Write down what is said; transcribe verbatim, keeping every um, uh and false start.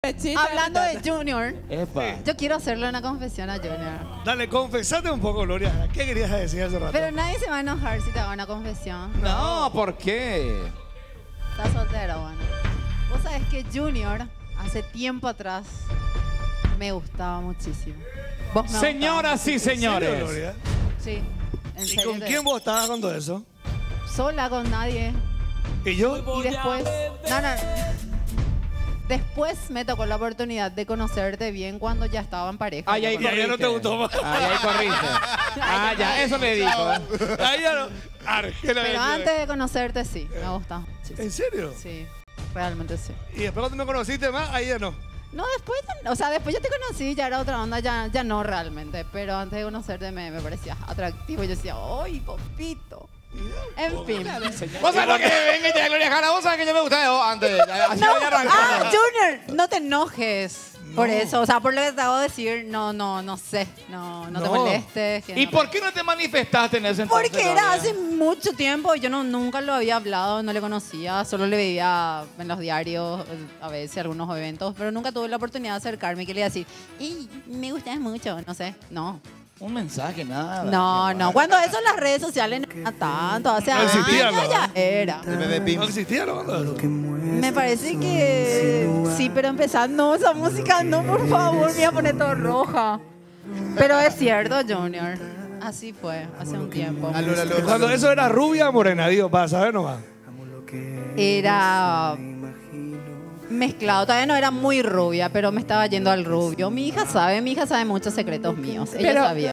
Hablando de Junior, Epa. yo quiero hacerle una confesión a Junior. Dale, confesate un poco, Gloria. ¿Qué querías decir hace rato? Pero nadie se va a enojar si te hago una confesión. No, ¿por qué? Estás soltero, bueno. Vos sabés que Junior, hace tiempo atrás, me gustaba muchísimo. Vos me Señoras y ¿En serio, señores. Gloria? Sí, en ¿Y serio. con te- quién vos estabas con todo eso? Sola, con nadie. ¿Y yo? Y después... No, no, no. Después me tocó la oportunidad de conocerte bien cuando ya estaba en pareja. Ay, ay, Y a ella no te gustó más. Ay, ay, corriste. Ah, ya, eso le digo. Ahí ya no. Argela Pero de- antes de conocerte, sí, me gusta. Sí, sí. ¿En serio? Sí, realmente sí. Y después cuando me conociste más, ahí ya no. No, después, o sea, después yo te conocí, ya era otra onda, ya, ya no realmente. Pero antes de conocerte me, me parecía atractivo. Yo decía, ¡ay, popito! En fin. Vos sabés lo que venga y te Gloria Jara, vos sabés que yo me gustaba de vos antes. Así No, voy ah, arrancando. Junior, no te enojes por eso. O sea, por lo que te hago decir, no, no, no sé. No, no, te No. molestes. que ¿Y no- por qué no te manifestaste en ese entonces? Porque era Gloria? hace mucho tiempo y yo no, nunca lo había hablado, no le conocía, solo le veía en los diarios, a veces algunos eventos, pero nunca tuve la oportunidad de acercarme y que le iba a decir, y me gustas mucho, no sé, no. Un mensaje, nada. No, no, cuando eso en las redes sociales no era tanto, o sea, No existía, años ¿no? ya era. No existía, ¿no? Me parece que sí, pero empezar, no, esa música no, por favor, me voy a poner todo roja. Pero es cierto, Junior, así fue, hace un tiempo. Y cuando eso era rubia o morena, digo, para saber nomás. Era mezclado, todavía no era muy rubia, pero me estaba yendo al rubio. Mi hija sabe, mi hija sabe muchos secretos míos, ella Pero- sabía.